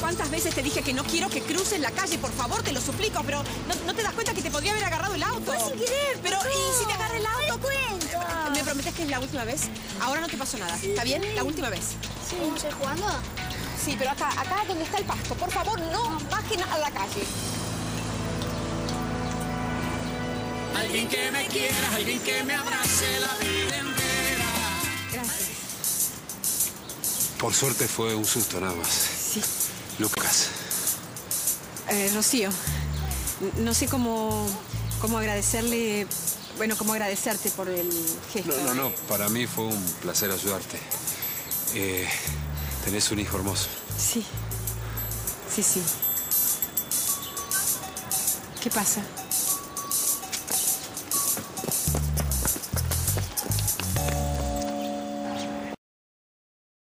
¿Cuántas veces te dije que no quiero que cruces la calle? Por favor, te lo suplico, pero ¿no te das cuenta que te podría haber agarrado el auto? Fue sin querer. Pero, ¿y si te agarra el auto? Cuenta. ¿Me prometes que es la última vez? Ahora no te pasó nada, ¿está bien? La última vez. Sí. ¿Vamos a ir jugando? Sí, pero acá donde está el pasto. Por favor, no bajen a la calle. Alguien que me quiera, alguien que me abrace la vida entera. Gracias. Por suerte fue un susto nada más. Sí. Lucas. Rocío, no sé cómo agradecerle... Bueno, cómo agradecerte por el gesto. No. Para mí fue un placer ayudarte. Tenés un hijo hermoso. Sí. ¿Qué pasa?